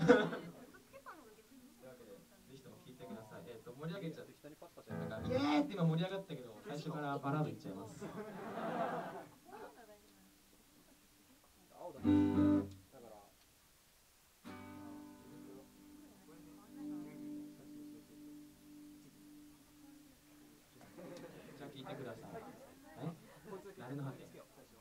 ひとも聞いてください。盛り上げちゃって、なんかイエーイって今盛り上がったけど、最初からバラードいっちゃいます。じゃあ聞いてください。誰の果て。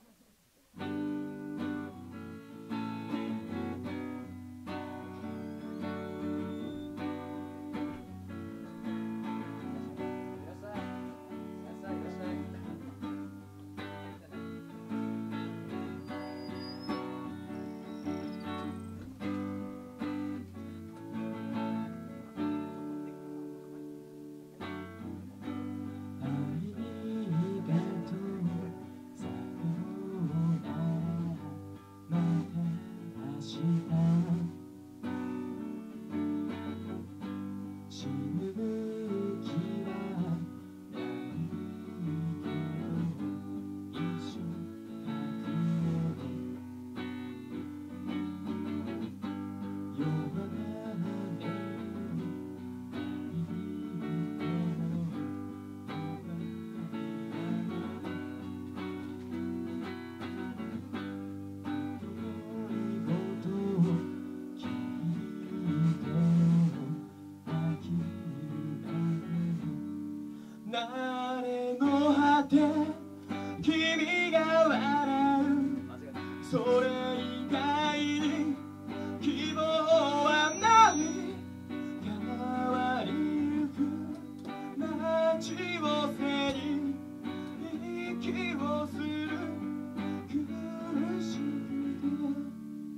誰の果て君が笑うそれ以外に希望はない変わりゆく街を背に息をする苦しくて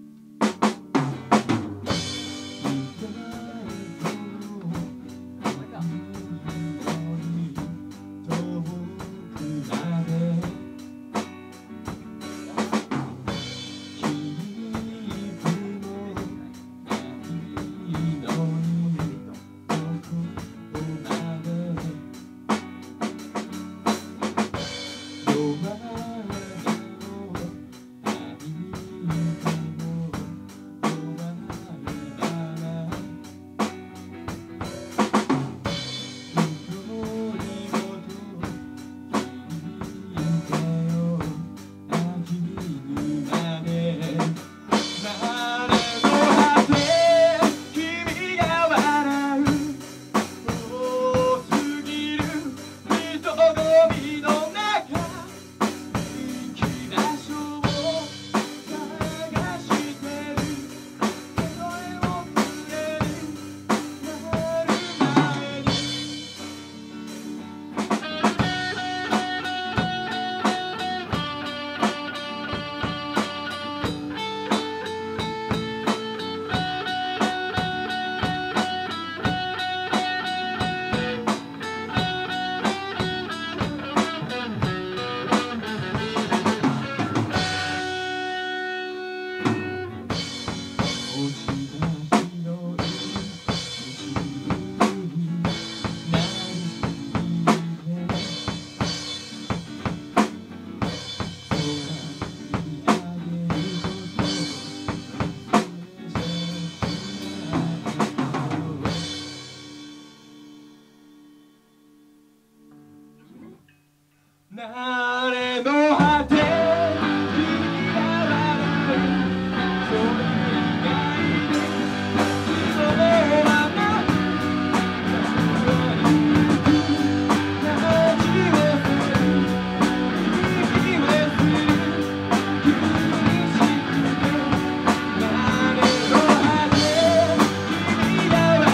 誰の果て君が笑うそれ以外に希望はない街を背に息をする苦しくて誰の果て君が笑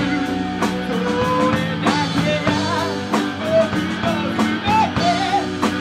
うそれだけが僕の全て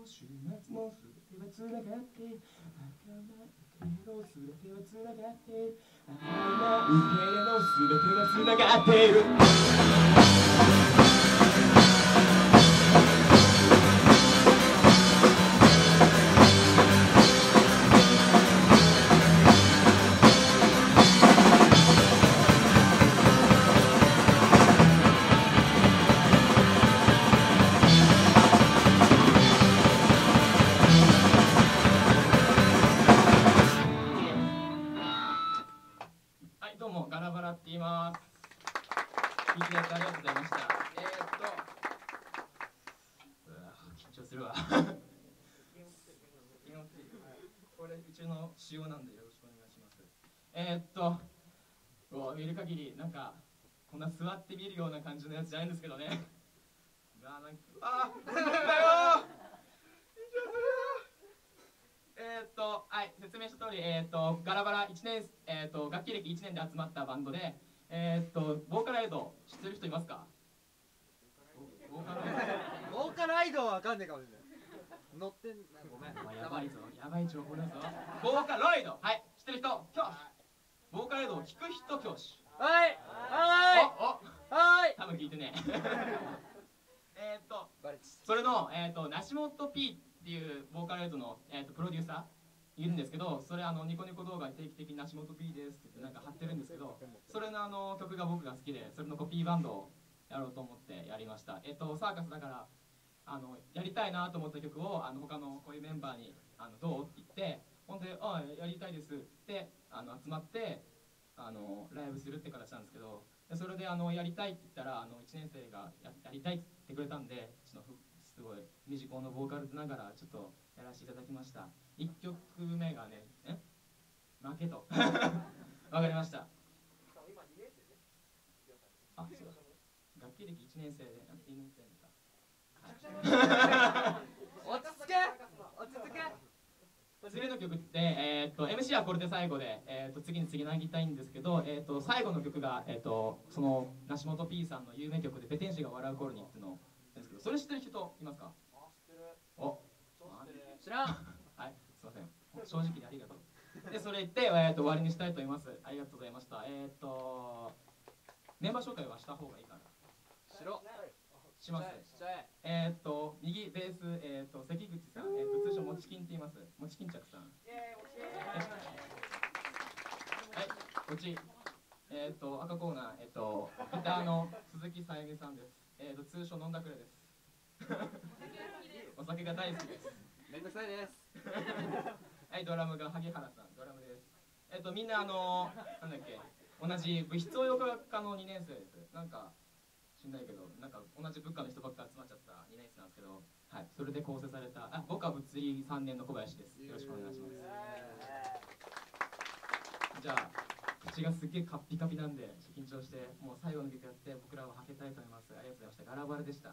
週末もすべてはつながってわからないけどすべてはつながってわからないけれどすべてはつながっている仕様なんでよろしくお願いします。見る限りなんかこんな座って見るような感じのやつじゃないんですけどね。なんだよはい、説明した通り、ガラバラ1年、楽器歴1年で集まったバンドで、ボーカロイド知ってる人いますか？ ボーカロイドはわかんねえかもしれない。乗ってんな、ごめん。 やばいぞ、やばい情報だぞ。ボーカロイド、はい、知ってる人、教師。ボーカロイドを聞く人、教師。 はいはい、 多分聞いてね。それの梨本 P っていうボーカロイドのプロデューサーいるんですけど、それニコニコ動画に定期的に梨本 P ですって言ってなんか貼ってるんですけど、それの曲が僕が好きで、それのコピーバンドをやろうと思ってやりました。サーカスだからやりたいなと思った曲を他のこういうメンバーにどうって言って、ほんでやりたいですって集まってライブするって形なんですけど、それでやりたいって言ったら1年生がやりたいって言ってくれたんで、ちょっとすごいミュージコンのボーカルながらちょっとやらせていただきました。1曲目がね負けとわかりました。あ、そうだ、楽器歴1年生で2年生か。 落ち着け落ち着け。 次の曲って、MC はこれで最後で、次につなぎたいんですけど、最後の曲が、その梨本 P さんの有名曲で「ペテン師が笑う頃に」っていうのですけど、それ知ってる人いますか？お、 知らん。 はい、すいません、正直でありがとう。でそれ言って、終わりにしたいと思います。ありがとうございました。メンバー紹介はした方がいいかな。 しろ。 します。右ベース、関口さん、通称もちきんって言います。もちきんちゃくさん。はい、こっち。赤コーナー、ギターの鈴木さゆみさんです。通称飲んだくれです。お酒が大好きです。 めんどくさいです。 はい、ドラムが萩原さん、ドラムです。みんななんだっけ、同じ物質応用科の2年生です。なんか知んないけど、なんか同じ物価の人ばっか集まっちゃった2年生なんですけど、はい、それで構成された、僕は物理3年の小林です。よろしくお願いします。じゃあ口がすっげえカッピカピなんで緊張して、もう最後の曲やって僕らははけたいと思います。ありがとうございました。ガラバラでした。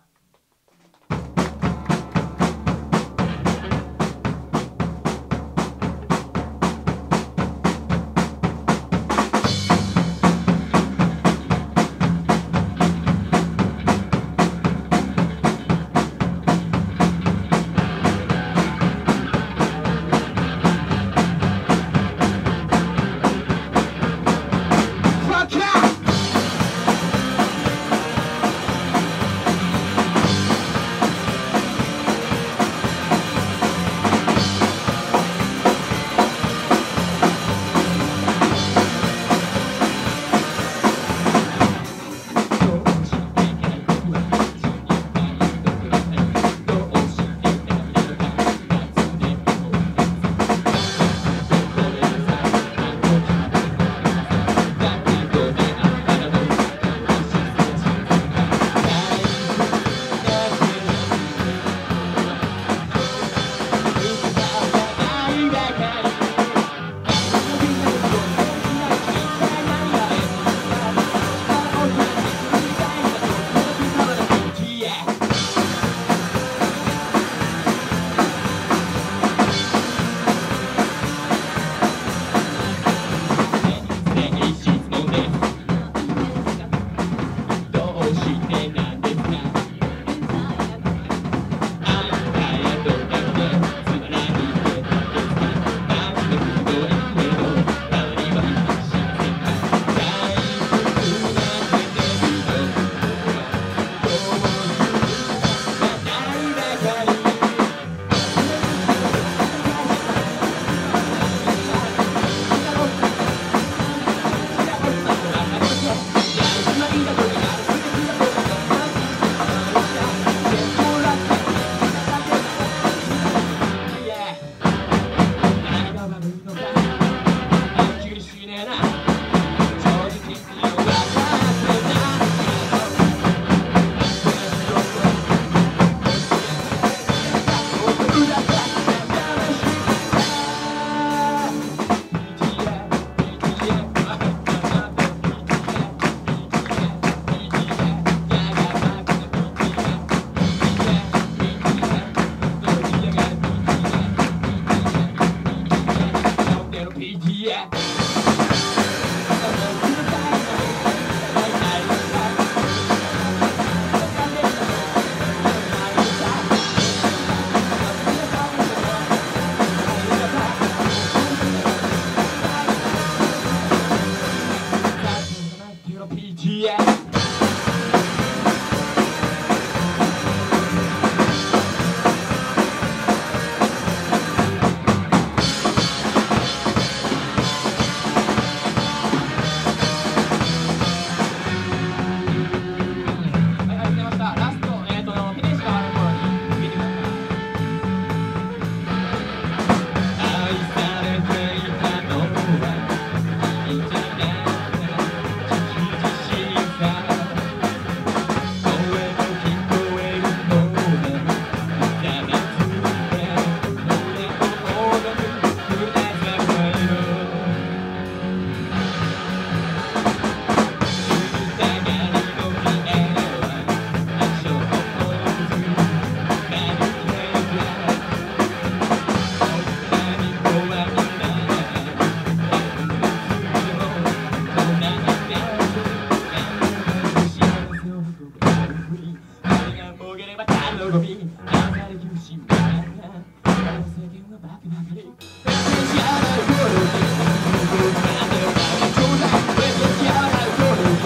ければたのゴミ流れ苦しみながら世間はバカばかり知らない頃に僕をなんでよかちょうだい知らない頃に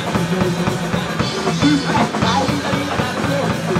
シューハイライブがいいならそう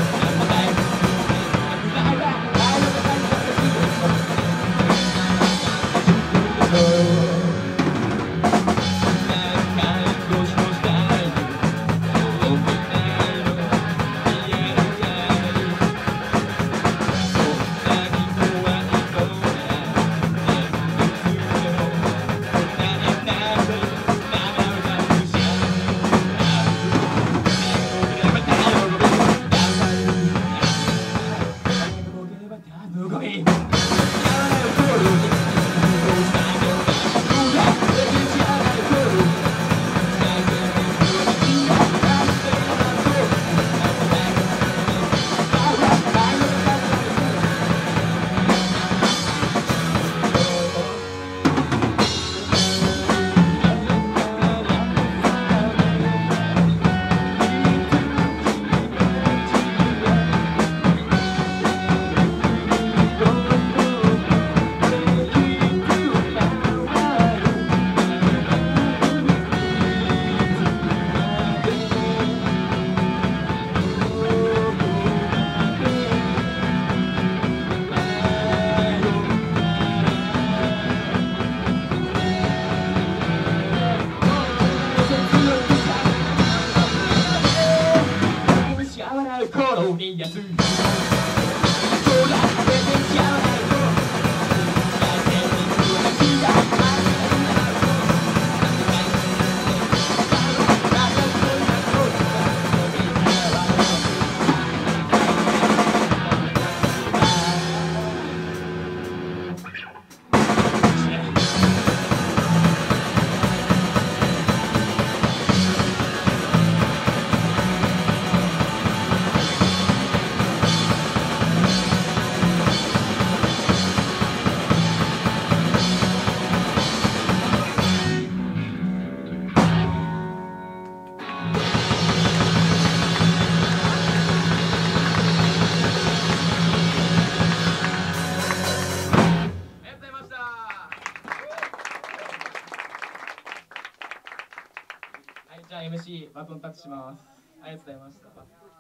じゃあ MC バトンタッチします。ありがとうございました。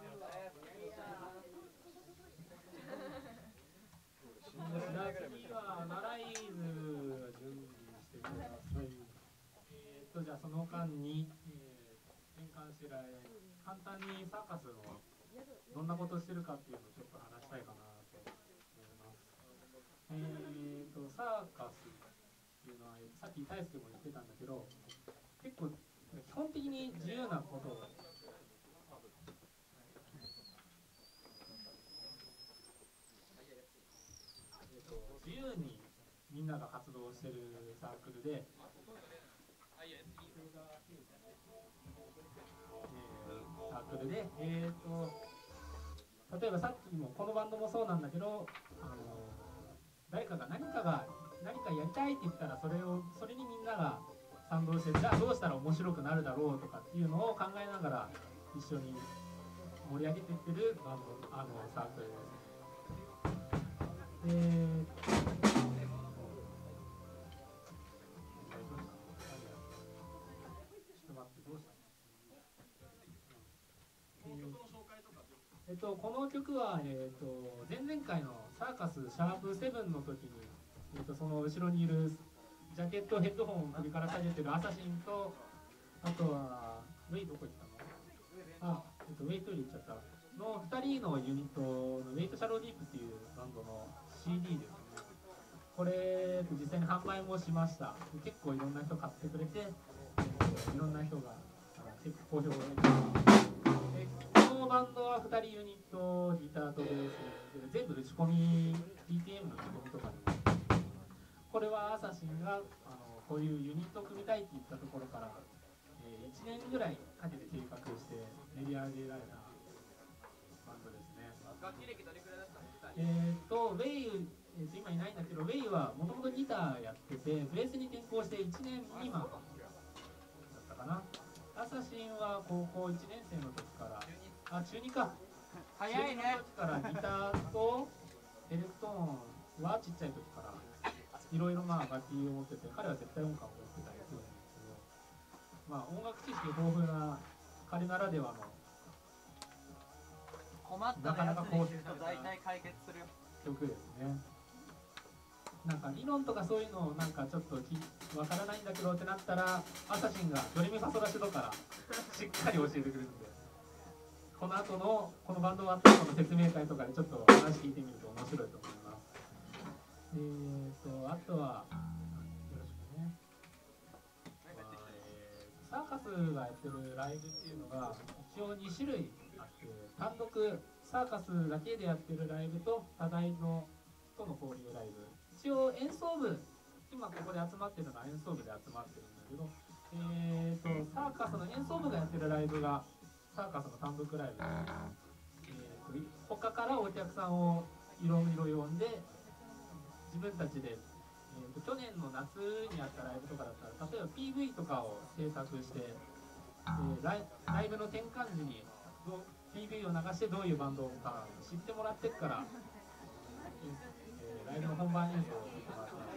次はナライズ準備してください。じゃあその間に、転換しら簡単にサーカスのどんなことしてるかっていうのをちょっと話したいかなと思います。サーカスっていうのはさっき大輔も言ってたんだけど、結構基本的に自由なことを自由にみんなが活動してるサークルで、例えばさっきもこのバンドもそうなんだけど、誰かが何かやりたいって言ったらそれにみんなが賛同して、じゃあどうしたら面白くなるだろうとかっていうのを考えながら一緒に盛り上げていってるバンドサークルです。ちょっと待って、どうしたの？この曲は、前々回のサーカスシャープ7の時に、その後ろにいるジャケットヘッドホンを首から下げてるアサシンと、あとはウェイどこ行ったの？ウェイトイレ行っちゃったの2人のユニットのウェイトシャローディープっていうバンドの CD ですね。これ実際に販売もしました。結構いろんな人買ってくれて、いろんな人が結構好評をいただいて、このバンドは2人ユニット、ギターとベースで全部打ち込み DTM の打ち込みとかでも、これはアサシンがこういうユニットを組みたいって言ったところから、1年ぐらいかけて計画して練り上げられたバンドですね。楽器歴どれくらいだったの？ウェイ、今いないんだけど、ウェイはもともとギターやってて、ベースに転向して1年未満だったかな。アサシンは高校1年生の時から、中2か、 早いね。 からギターとエレクトーンはちっちゃい時からいろいろまあ楽器を持ってて、彼は絶対音感を持ってたりするんですけど、まあ音楽知識豊富な彼ならではの困ったらやつに聞くと大体解決するよ。 曲ですね。なんか理論とかそういうのなんかちょっとわからないんだけどってなったら、アサシンがドレミファソラシドからしっかり教えてくれるんで、この後のこのバンド終わった後の説明会とかでちょっと話聞いてみると面白いと思います。あとはよろしくね。サーカスがやってるライブっていうのが一応2種類あって、単独サーカスだけでやってるライブと多大のとの交流ライブ。一応演奏部、今ここで集まってるのは演奏部で集まってるんだけど、サーカスの演奏部がやってるライブがサーカスの単独ライブで、他からお客さんをいろいろ呼んで、自分たちで、去年の夏にあったライブとかだったら、例えば PV とかを制作して、ライブの転換時にPV を流してどういうバンドか知ってもらってから、ライブの本番演奏を見てもらってます。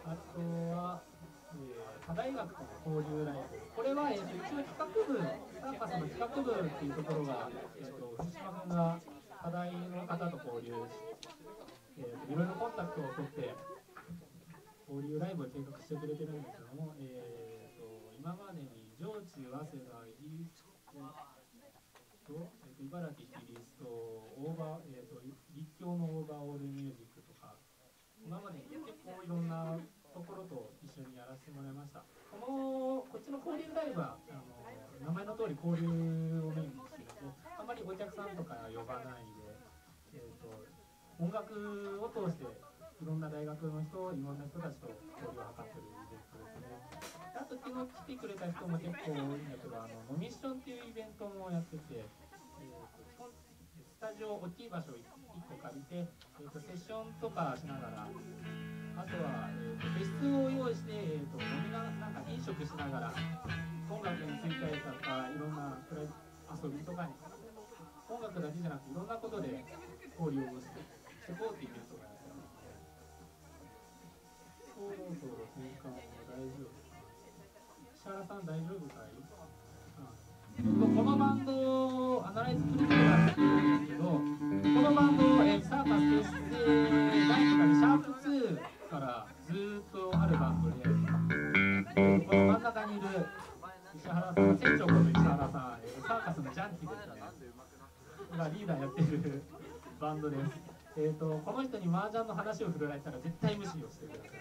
あとは、他大学との交流ライブ。これは、一応企画部、サーカスの企画部っていうところが、藤島君が課題の方と交流し、いろいろコンタクトを取って交流ライブを計画してくれてるんですけども、今までに上智、早稲田、イギリスと、茨城キリスト、立教のオーバーオールミュージックとか、今までに結構いろんなところと一緒にやらせてもらいました。こっちの交流ライブは名前の通り交流をメインにしていて、あんまりお客さんとか呼ばないで、音楽を通していろんな大学の人、いろんな人たちと交流を図っているイベントですね。あと昨日来てくれた人も結構多いんだけど、ノミッションっていうイベントもやってて、スタジオ大きい場所を1個借りて、セッションとかしながら、あとは、別室を用意して、なんか飲食しながら音楽についてとかいろんな遊びとかに、音楽だけじゃなくていろんなことで交流をしていこうっていうイベントがやってますね。そろそろ転換も大丈夫かな。石原さん大丈夫かい？このバンドアナライズプリントラーっていうんですけど、このバンド、サーカス結成第1回シャープ2からずーっとあるバンドで、この真ん中にいる石原さん、船長こと石原さん、サーカスのジャンキですねがリーダーやってるバンドです。この人に麻雀の話を振られたら絶対無視をしてください。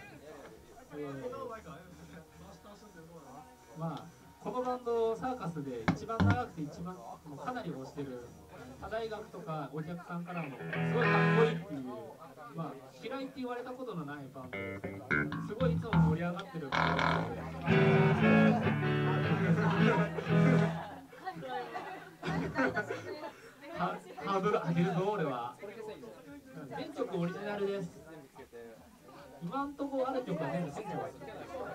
まあこのバンドサーカスで一番長くて一番もうかなり推してる、他大学とかお客さんからもすごいかっこいいっていう、まあ嫌いって言われたことのないバンドです。すごいいつも盛り上がってるバンドなのでハードル上げるぞ俺は。全曲オリジナルです。今んとこある曲は全部選挙がする。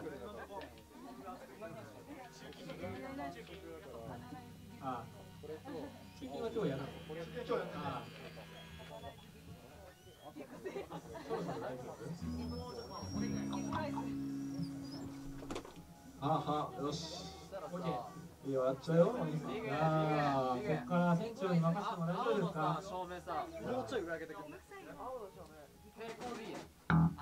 ああ、地域は今日やるの？ああ、そろそろ大丈夫？ あは、よし。 OK。 いいよ、やっちゃうよ。 ああ、ここから船長に任せても大丈夫ですか？ 照明さ、もうちょい上げてくる。平行でいいや。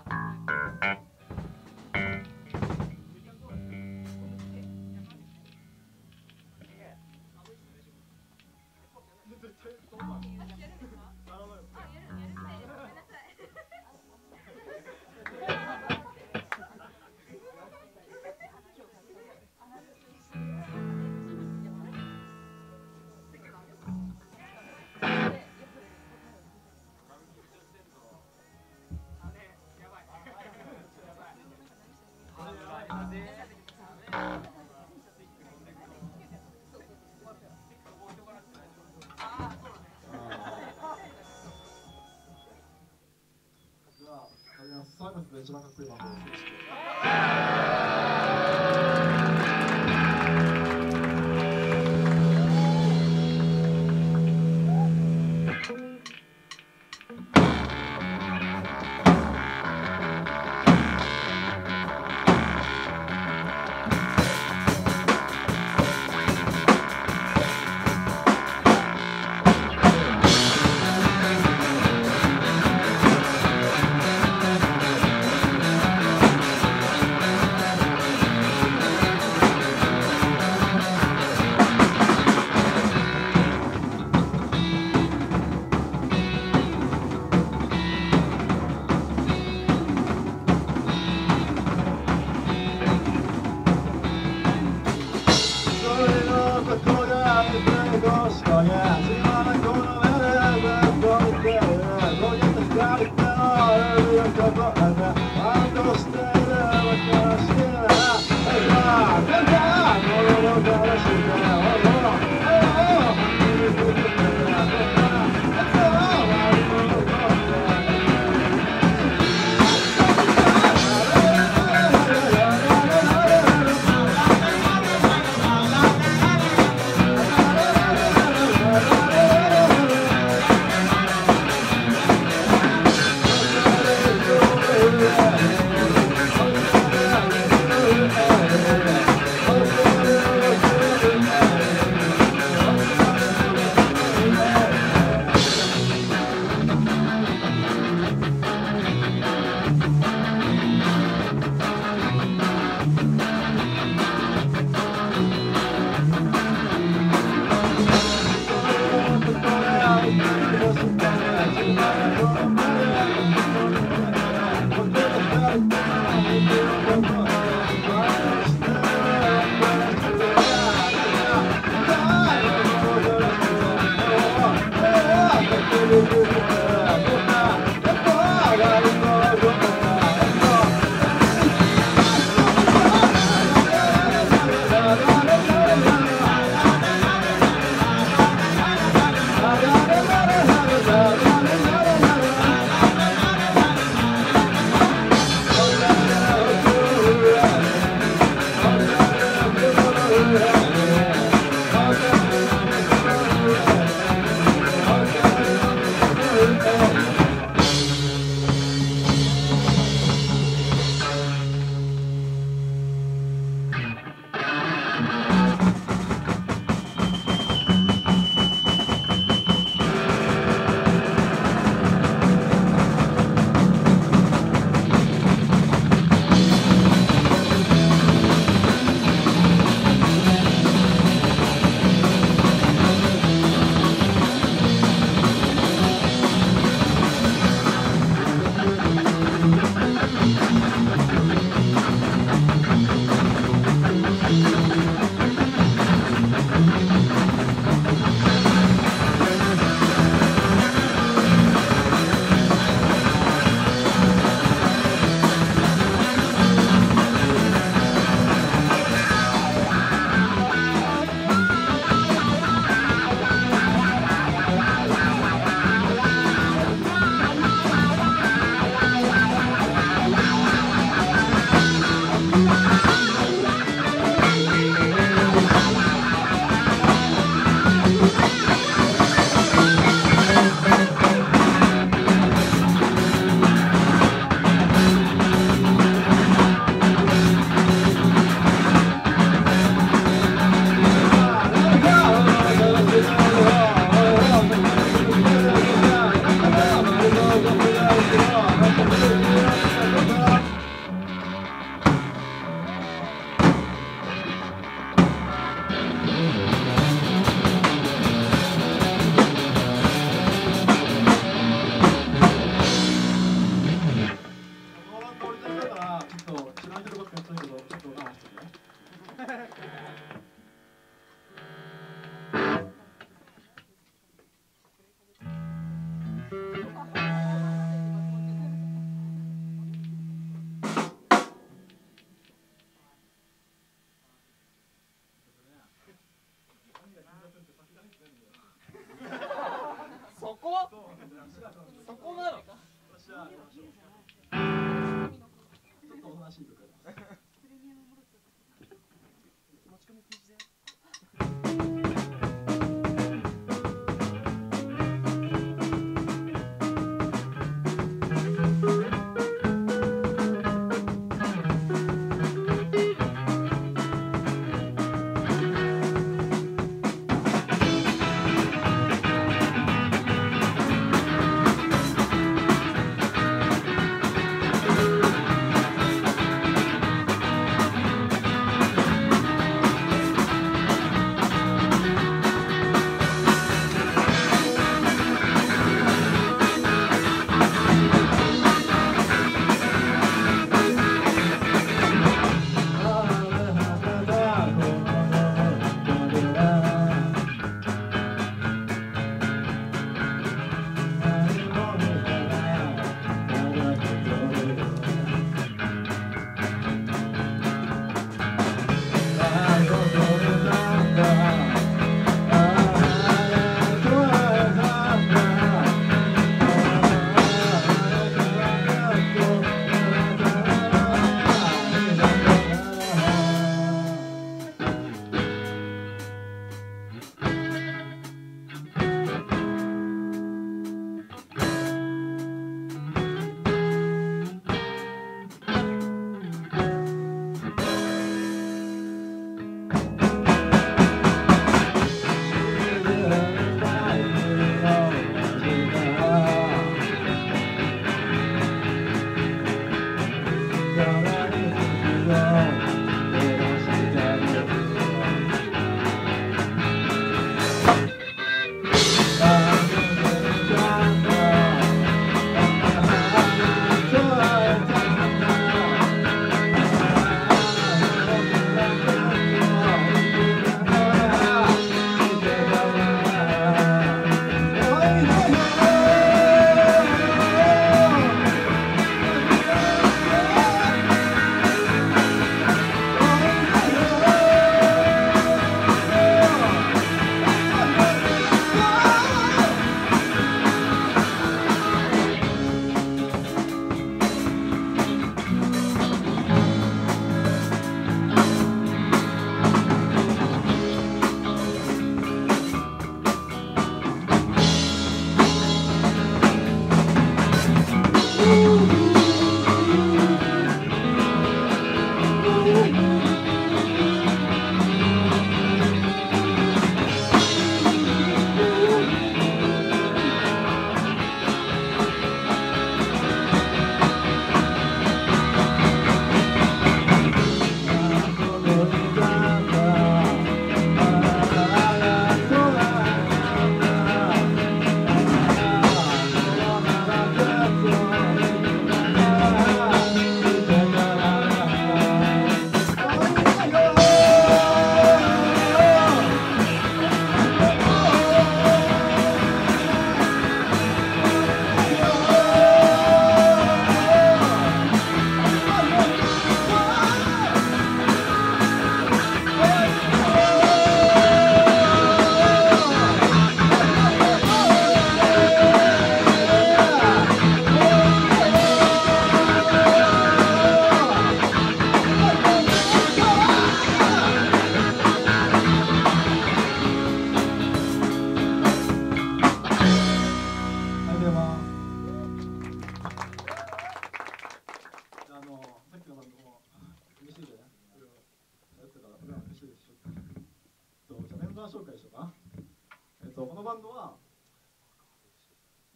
サーカスで一番かっこいいバンドをしてそこなの。 私はちょっとおとなしいとか持ち込み禁止だよ。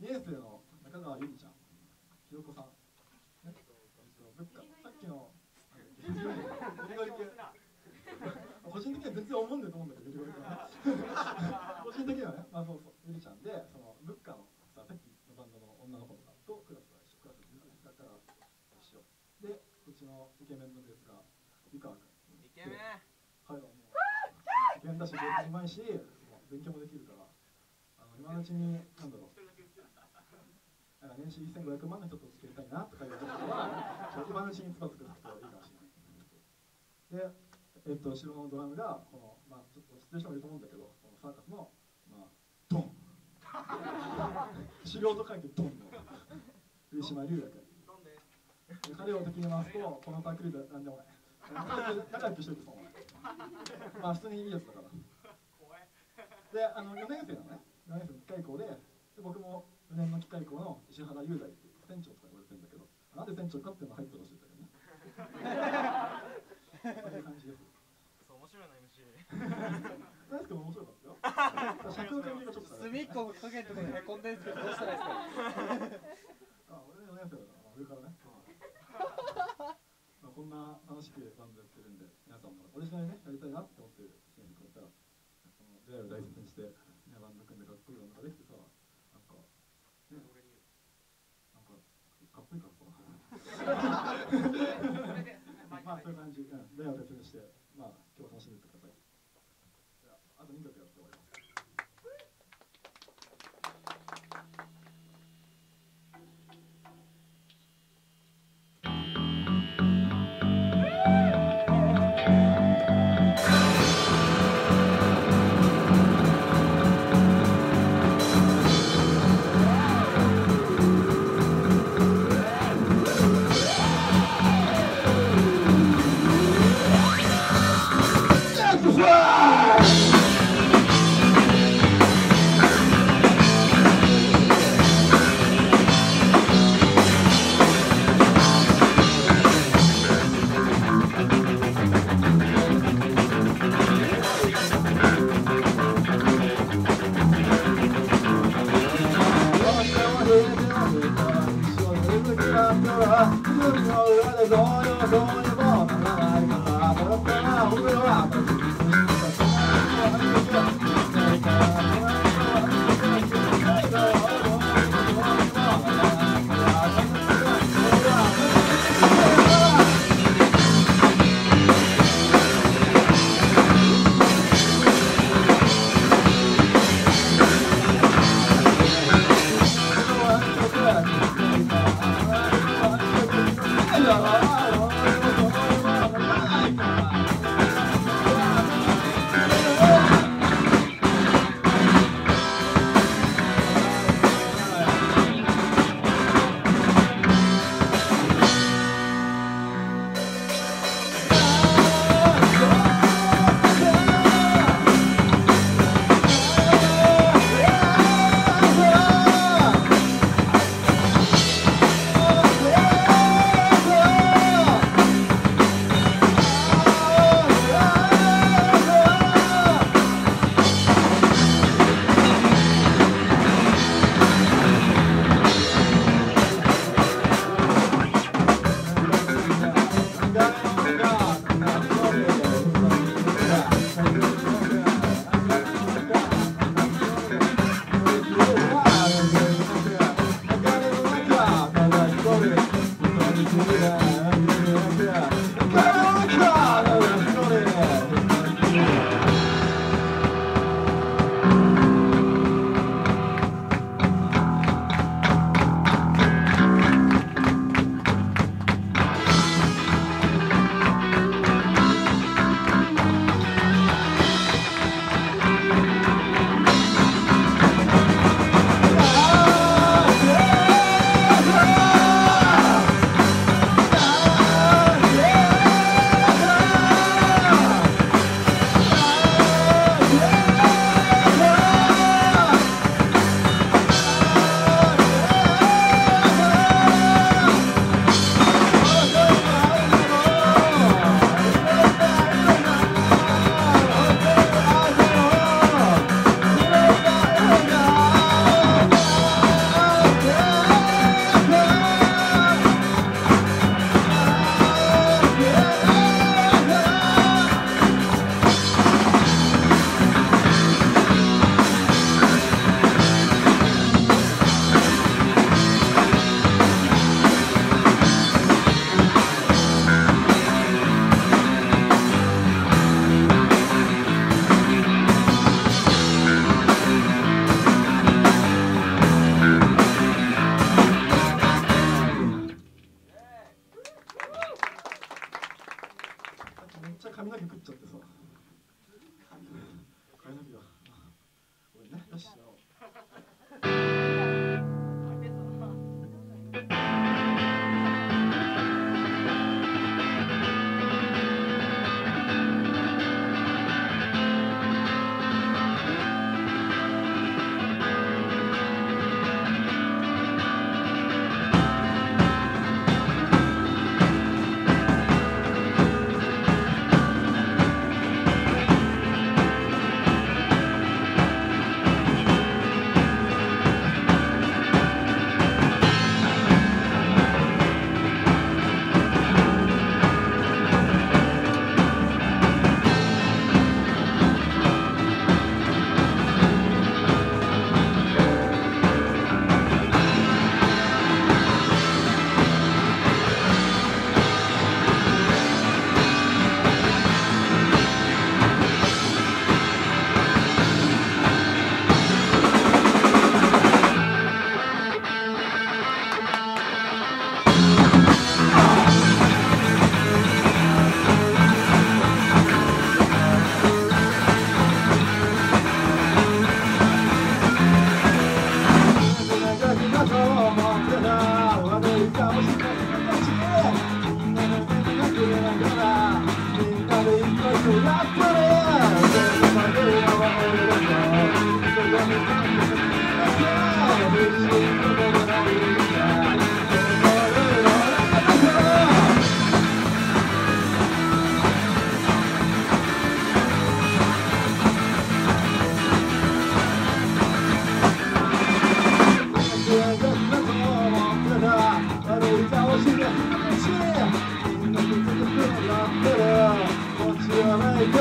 2年生の中川ゆりちゃん、ひろこさん、ね、物価、さっきのゴリゴリ系個人的には全然思うんだと思うんだけど、ゴリゴリ系個人的にはね、まあそうそう、ゆりちゃんで、その物価のさっきのバンドの女の子とかとクラスが一緒、クラスだから一緒で、うちのイケメンのベースが湯川君。 イケメン。 はい、もうイケメンだし、ベースうまいし、勉強もできるから、今のうちに、なんだろう、年収1500万の人と付き合いたいなとかいうことは、今のうちにつばつくといいかもしれない。で、後ろのドラムが、この、まあ、ちょっと知ってる人もいると思うんだけど、このサーカスの、まあ、ドン素人会議ドンの上島龍也君。彼を敵に回すと、このパークリードなんでもない。仲良くしといてそうもない。まあ、普通にいいやつだから。で、4年生のね、4年生の機械校で、僕も4年の機械校の石原雄大っていう船長とか言われてるんだけど、なんで船長かっていうのが入ってほしいんだけどね。そういう感じです。 そう、面白いな MC。 大輔も面白かったよ。尺の関係がちょっと。 隅っこの影のところにへこんでるんですけど、どうしたらいいですか。 あ、俺4年生だから、上からね。まあ、こんな楽しくバンドやってるんで、皆さんもオリジナルね、やりたいなって思ってる人にくれたら、その出会いを大切にして、ね、バンド組んでかっこいいバンドができてさ、なんか、ね、なんか、かっこいいからさ。まあ、そういう感じ、出会いを大切にして、まあ、今日は楽しんでいってください。じゃあ、あと2曲やって終わります。Oh,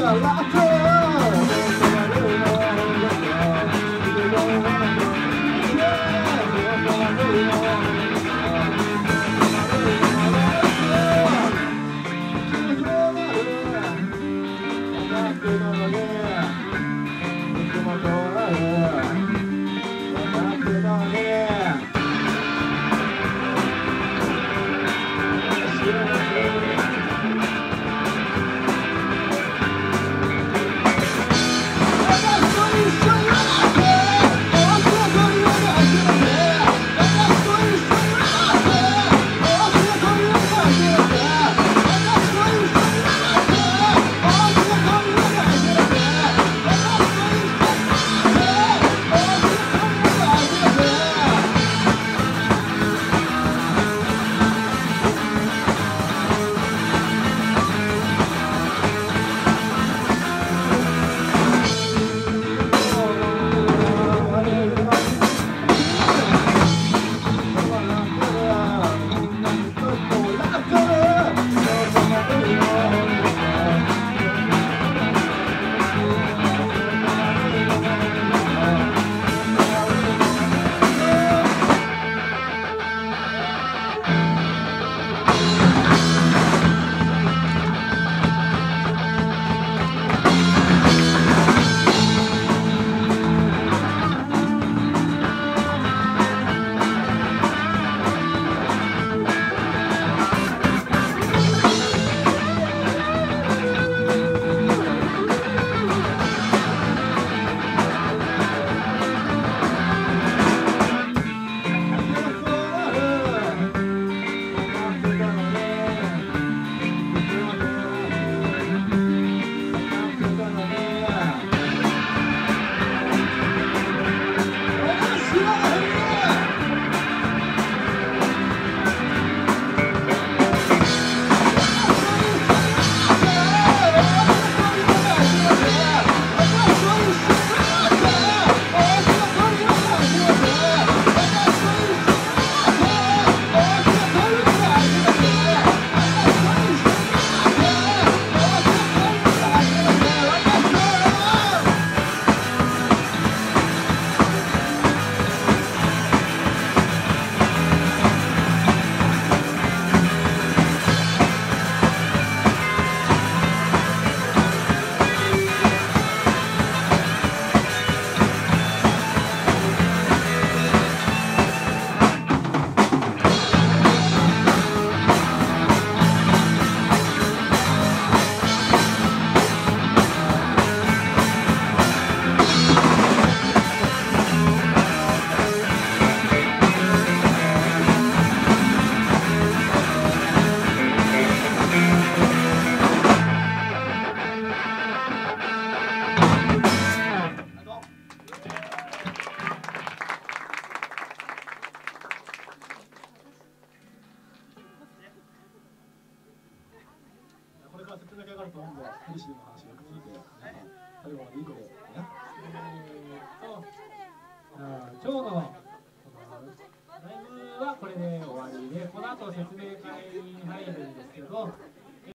ヘルシーの話を聞いて、最後までいいことですね。 今日のライブはこれで終わりで、この後説明会に入るんですけど、